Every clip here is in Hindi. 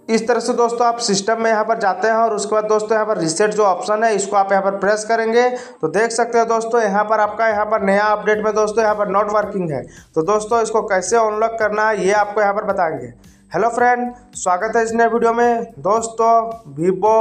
इस तरह से दोस्तों आप सिस्टम में यहाँ पर जाते हैं और उसके बाद दोस्तों यहाँ पर रीसेट जो ऑप्शन है इसको आप यहाँ पर प्रेस करेंगे तो देख सकते हो दोस्तों यहाँ पर आपका यहाँ पर नया अपडेट में दोस्तों यहाँ पर नॉट वर्किंग है। तो दोस्तों इसको कैसे अनलॉक करना है ये आपको यहाँ पर बताएंगे। हेलो फ्रेंड, स्वागत है इस नए वीडियो में। दोस्तों Vivo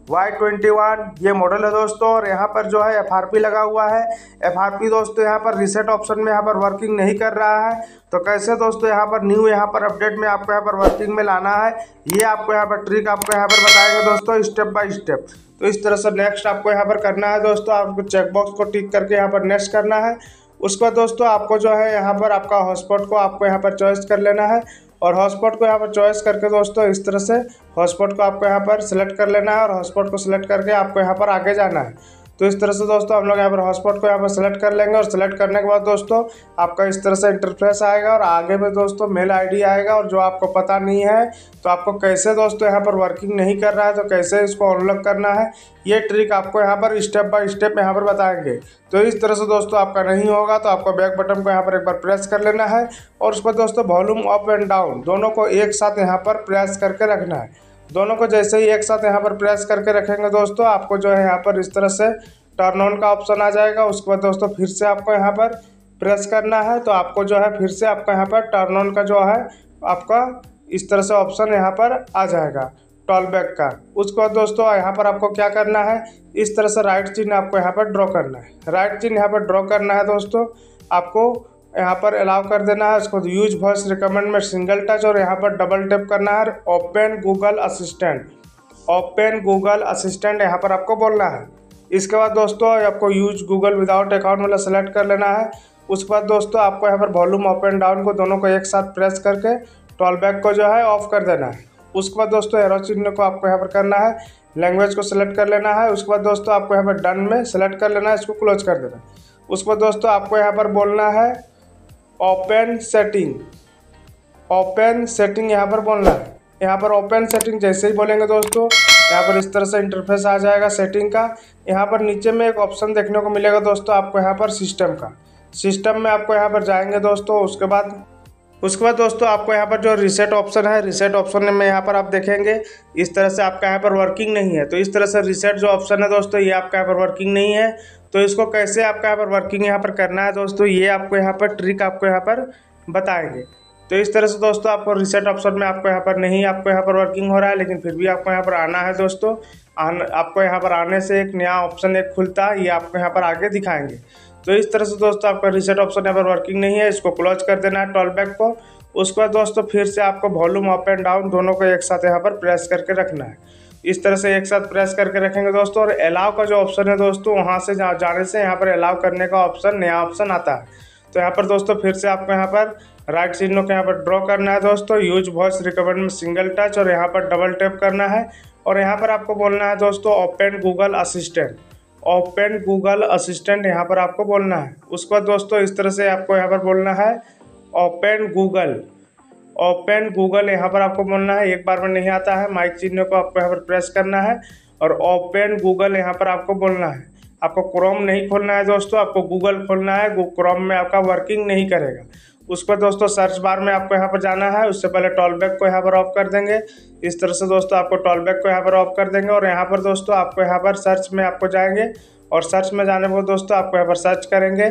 Y21 ये मॉडल है दोस्तों, और यहाँ पर जो है FRP लगा हुआ है। FRP दोस्तों यहाँ पर रीसेट ऑप्शन में यहाँ पर वर्किंग नहीं कर रहा है। तो कैसे दोस्तों यहाँ पर न्यू यहाँ पर अपडेट में आपको यहाँ पर वर्किंग में लाना है ये आपको यहाँ पर ट्रिक आपको यहाँ पर बताएंगे दोस्तों स्टेप बाय स्टेप। तो इस तरह से नेक्स्ट आपको यहाँ पर करना है दोस्तों, आपको चेकबॉक्स को टिक करके यहाँ पर नेक्स्ट करना है। उसके बाद दोस्तों आपको जो है यहाँ पर आपका हॉटस्पॉट को आपको यहाँ पर चॉइस कर लेना है, और हॉटस्पॉट को यहाँ पर चॉइस करके दोस्तों इस तरह से हॉटस्पॉट को आपको यहाँ पर सिलेक्ट कर लेना है, और हॉटस्पॉट को सिलेक्ट करके आपको यहाँ पर आगे जाना है। तो इस तरह से दोस्तों हम लोग यहाँ पर हॉटस्पॉट को यहाँ पर सिलेक्ट कर लेंगे, और सिलेक्ट करने के बाद दोस्तों आपका इस तरह से इंटरफेस आएगा, और आगे में दोस्तों मेल आईडी आएगा। और जो आपको पता नहीं है तो आपको कैसे दोस्तों यहाँ पर वर्किंग नहीं कर रहा है तो कैसे इसको अनलॉक करना है ये ट्रिक आपको यहाँ पर स्टेप बाय स्टेप यहाँ पर बताएंगे। तो इस तरह से दोस्तों आपका नहीं होगा तो आपको बैक बटन को यहाँ पर एक बार प्रेस कर लेना है, और उस पर दोस्तों वॉल्यूम अप एंड डाउन दोनों को एक साथ यहाँ पर प्रेस करके रखना है। दोनों को जैसे ही एक साथ यहाँ पर प्रेस करके रखेंगे दोस्तों आपको जो है यहाँ पर इस तरह से टर्न ऑन का ऑप्शन आ जाएगा। उसके बाद दोस्तों फिर से आपको यहाँ पर प्रेस करना है, तो आपको जो है फिर से आपका यहाँ पर टर्न ऑन का जो है आपका इस तरह से ऑप्शन यहाँ पर आ जाएगा टॉल बैक का। उसके बाद दोस्तों यहाँ पर आपको क्या करना है, इस तरह से राइट चिन्ह आपको यहाँ पर ड्रॉ करना है। राइट चिन्ह यहाँ पर ड्रॉ करना है दोस्तों, आपको यहाँ पर अलाउ कर देना है। उसको यूज वॉइस रिकमेंड में सिंगल टच और यहाँ पर डबल टैप करना है। Open Google Assistant, open Google Assistant यहाँ पर आपको बोलना है। इसके बाद दोस्तों आपको यूज गूगल विदाउट अकाउंट वाला सेलेक्ट कर लेना है। उसके बाद दोस्तों आपको यहाँ पर वॉल्यूम अप एंड डाउन को दोनों को एक साथ प्रेस करके टॉल बैक को जो है ऑफ कर देना है। उसके बाद दोस्तों एरो चिन्ह को आपको यहाँ पर करना है, लैंग्वेज को सिलेक्ट कर लेना है। उसके बाद दोस्तों आपको यहाँ पर डन में सेलेक्ट कर लेना है, इसको क्लोज कर देना है। उसके बाद दोस्तों आपको यहाँ पर बोलना है ओपन सेटिंग, ओपन सेटिंग यहाँ पर बोलना है। यहाँ पर ओपन सेटिंग जैसे ही बोलेंगे दोस्तों यहाँ पर इस तरह से इंटरफेस आ जाएगा सेटिंग का। यहाँ पर नीचे में एक ऑप्शन देखने को मिलेगा दोस्तों आपको यहाँ पर सिस्टम का। सिस्टम में आपको यहाँ पर जाएंगे दोस्तों। उसके बाद दोस्तों आपको यहाँ पर जो रीसेट ऑप्शन है, रीसेट ऑप्शन में यहाँ पर आप देखेंगे इस तरह से आपका यहाँ पर वर्किंग नहीं है। तो इस तरह से रीसेट जो ऑप्शन है दोस्तों ये आपका यहाँ पर वर्किंग नहीं है। तो इसको कैसे आपका यहाँ पर वर्किंग यहाँ पर करना है दोस्तों ये आपको यहाँ पर ट्रिक आपको यहाँ पर बताएंगे। तो इस तरह से दोस्तों आपको रीसेट ऑप्शन में आपको यहाँ पर नहीं आपको यहाँ पर वर्किंग हो रहा है, लेकिन फिर भी आपको यहाँ पर आना है दोस्तों। आपको यहाँ पर आने से एक नया ऑप्शन एक खुलता है, ये आपको यहाँ पर आगे दिखाएंगे। तो इस तरह से दोस्तों आपका रीसेट ऑप्शन यहाँ पर वर्किंग नहीं है, इसको क्लोज कर देना है टॉल बैक को। उसके बाद दोस्तों फिर से आपको वॉल्यूम अप एंड डाउन दोनों को एक साथ यहाँ पर प्रेस करके रखना है। इस तरह से एक साथ प्रेस करके रखेंगे दोस्तों, और अलाउ का जो ऑप्शन है दोस्तों वहाँ से जाने से यहाँ पर अलाउ करने का ऑप्शन नया ऑप्शन आता है। तो यहाँ पर दोस्तों फिर से आपको यहाँ पर राइट चिन्ह को यहाँ पर ड्रॉ करना है दोस्तों, यूज वॉइस रिकमेंड में सिंगल टच और यहाँ पर डबल टैप करना है, और यहाँ पर आपको बोलना है दोस्तों open Google Assistant, open Google Assistant यहाँ पर आपको बोलना है। उसके बाद दोस्तों इस तरह से आपको यहाँ पर बोलना है ओपन गूगल, ओपन गूगल यहाँ पर आपको बोलना है। एक बार में नहीं आता है, माइक चिन्ह को आपको यहाँ पर प्रेस करना है और ओपन गूगल यहाँ पर आपको बोलना है। आपको क्रोम नहीं खोलना है दोस्तों, आपको गूगल खोलना है। क्रोम में आपका वर्किंग नहीं करेगा। उस पर दोस्तों सर्च बार में आपको यहाँ पर जाना है। उससे पहले टॉल बैक को यहाँ पर ऑफ कर देंगे। इस तरह से दोस्तों आपको टॉल बैक को यहाँ पर ऑफ कर देंगे, और यहाँ पर दोस्तों आपको यहाँ पर सर्च में आपको जाएंगे, और सर्च में जाने पर दोस्तों आपको यहाँ पर सर्च करेंगे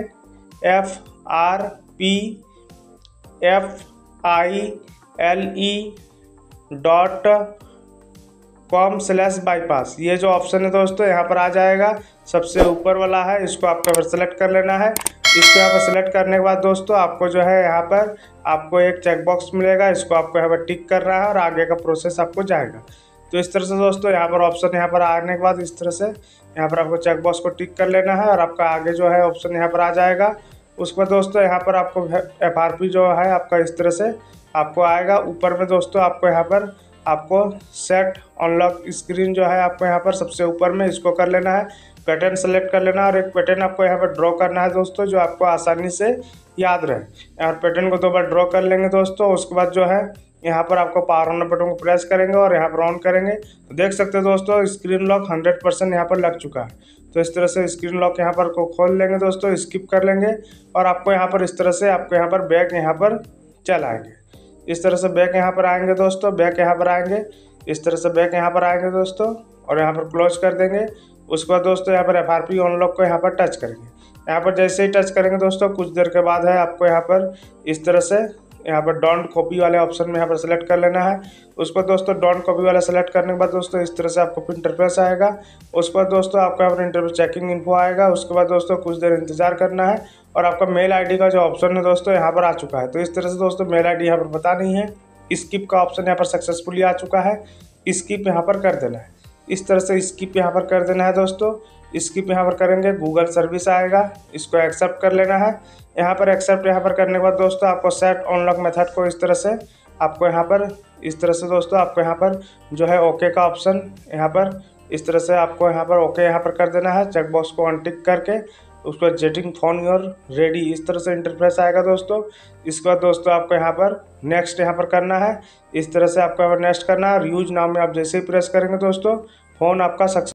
FRPFILE.com/bypass ये जो ऑप्शन है दोस्तों यहाँ पर आ जाएगा, सबसे ऊपर वाला है। इसको आपको यहाँ पर सेलेक्ट कर लेना है। इसको यहाँ पर सेलेक्ट करने के बाद दोस्तों आपको जो है यहाँ पर आपको एक चेकबॉक्स मिलेगा, इसको आपको यहाँ पर टिक कर रहा है और आगे का प्रोसेस आपको जाएगा। तो इस तरह से दोस्तों यहाँ पर ऑप्शन यहाँ पर आने के बाद इस तरह से यहाँ पर आपको चेकबॉक्स को टिक कर लेना है, और आपका आगे जो है ऑप्शन यहाँ पर आ जाएगा। उसके बाद दोस्तों यहाँ पर आपको FRP जो है आपका इस तरह से आपको आएगा। ऊपर में दोस्तों आपको यहाँ पर आपको सेट अनलॉक स्क्रीन जो है आपको यहाँ पर सबसे ऊपर में इसको कर लेना है, पैटर्न सेलेक्ट कर लेना है, और एक पैटर्न आपको यहाँ पर ड्रॉ करना है दोस्तों जो आपको आसानी से याद रहे। यहाँ पर पैटर्न को 2 बार ड्रॉ कर लेंगे दोस्तों। उसके बाद जो है यहाँ पर आपको पावर ऑन बटन को प्रेस करेंगे और यहाँ पर ऑन करेंगे तो देख सकते हो दोस्तों स्क्रीन लॉक 100% यहाँ पर लग चुका है। तो इस तरह से स्क्रीन लॉक यहाँ पर को खोल लेंगे दोस्तों, स्किप कर लेंगे, और आपको यहाँ पर इस तरह से आपको यहाँ पर बैक यहाँ पर चल आएंगे। इस तरह से बैक यहाँ पर आएंगे दोस्तों, बैक यहाँ पर आएंगे। इस तरह से बैक यहाँ पर आएंगे दोस्तों और यहाँ पर क्लोज कर देंगे। उसके बाद दोस्तों यहाँ पर FRP अनलॉक को यहाँ पर टच करेंगे। यहाँ पर जैसे ही टच करेंगे दोस्तों कुछ देर के बाद है आपको यहाँ पर इस तरह से यहाँ पर डोंट कॉपी वाले ऑप्शन में यहाँ पर सेलेक्ट कर लेना है। उसको दोस्तों डोंट कॉपी वाला सेलेक्ट करने के बाद दोस्तों इस तरह से आपको इंटरफेस आएगा। उसके बाद दोस्तों आपको यहाँ पर इंटरफेस चेकिंग इन्फो आएगा। उसके बाद दोस्तों कुछ देर इंतजार करना है और आपका मेल आईडी का जो ऑप्शन है दोस्तों यहाँ पर आ चुका है। तो इस तरह से दोस्तों मेल आईडी यहाँ पर पता नहीं है, स्किप का ऑप्शन यहाँ पर सक्सेसफुली आ चुका है, स्किप यहाँ पर कर देना है। इस तरह से स्किप यहाँ पर कर देना है दोस्तों। स्किप यहाँ पर करेंगे, गूगल सर्विस आएगा, इसको एक्सेप्ट कर लेना है। यहाँ पर एक्सेप्ट यहाँ पर करने के बाद दोस्तों आपको सेट अनलॉक मेथड को इस तरह से आपको यहाँ पर इस तरह से दोस्तों आपको यहाँ पर जो है ओके का ऑप्शन यहाँ पर इस तरह से आपको यहाँ पर ओके यहाँ पर कर देना है। चेकबॉक्स को अनटिक करके उसको जेटिंग फोन योर रेडी इस तरह से इंटरफेस आएगा दोस्तों। इसके बाद दोस्तों आपको यहाँ पर नेक्स्ट यहाँ पर करना है। इस तरह से आपको यहाँ पर नेक्स्ट करना है और यूज नाम में आप जैसे ही प्रेस करेंगे दोस्तों फ़ोन आपका सक्सेस